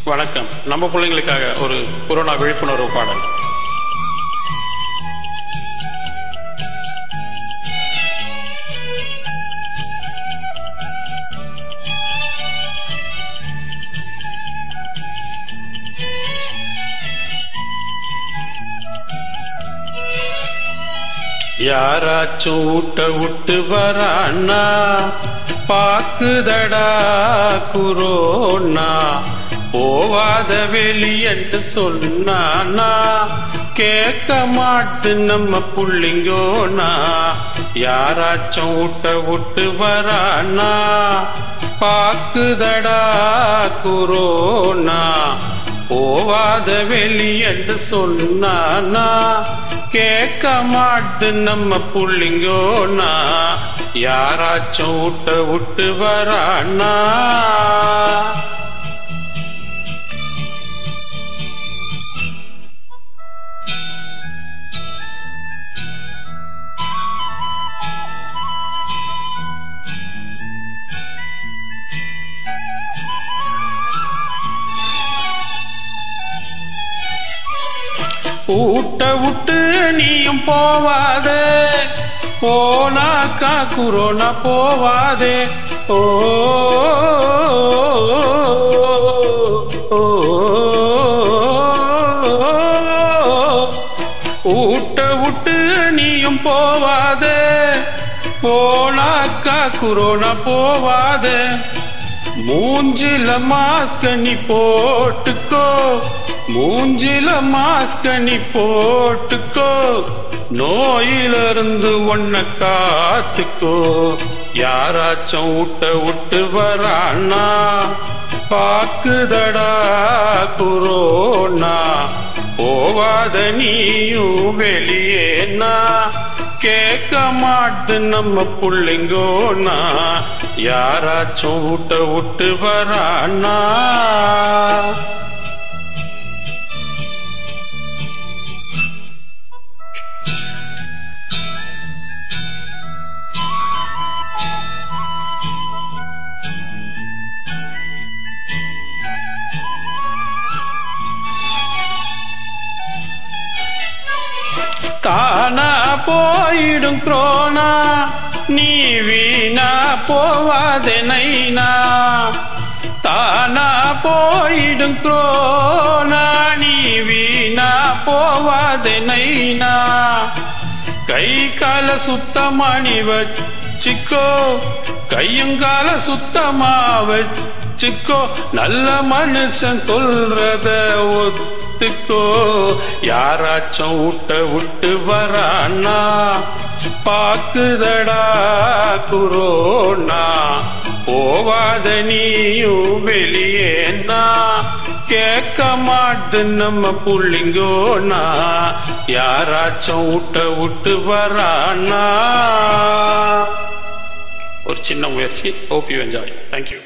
வணக்கம். நம்ம பிள்ளைங்களுக்காக ஒரு கொரோனா விழிப்புணர்வு பாடல். யாராச்சும் ஊட்ட விட்டு வரானா, பாக்குதடா குரோனா, போவாத வெளியன்று சொன்னானா, கேட்க மாட்டு நம்ம புள்ளிங்கோனா. யாராச்சும் ஊட்ட விட்டு வரானா, பாக்குதடா குரோனா, போவாத வெளியன்று சொன்னானா, கேட்க மாட்டு நம்ம புள்ளிங்கோனா. யாராச்சும் ஊட்ட விட்டு வரானா. ஊட்ட விட்டு நீயும் போவாதே, போனாக்கா குரோனா போவாதே. ஓ ஊட்ட விட்டு நீயும் போவாதே, போனாக்கா குரோனா போவாதே. மூஞ்சில மாஸ்க நீ போட்டுக்கோ, மூஞ்சில மாஸ்க நீ போட்டுக்கோ, நோயிலிருந்து ஒன்ன காத்துக்கோ. யாராச்சும் ஊட்ட விட்டு வரானா, பாக்குதடா குரோனா, போவாத நீயும் வெளியேனா, கேட்க மாட்டு நம்ம புள்ளிங்கோனா. யாராச்சும் ஊட்ட விட்டு வரானா. தானா போயிடும் குரோனா, நீ வீணா போவாதே நைனா. தானா போயிடும் குரோனா, நீ வீணா போவாதே நைனா. கை கால சுத்தமா நீ வச்சுக்கோ, கையுங்கால சுத்தமா வச்சுக்கோ, நல்ல மனுஷன் சொல்றத ஒத்துக்கோ. யாராச்சும் ஊட்ட விட்டு வரானா, பாக்குதடா குரோனா, போவாத நீயும் வெளியேனா, கேட்க மாட்டு நம்ம புள்ளிங்கோனா. யாராச்சும் ஊட்ட விட்டு வரானா. ஒரு சின்ன முயற்சி. Hope you enjoy. Thank you.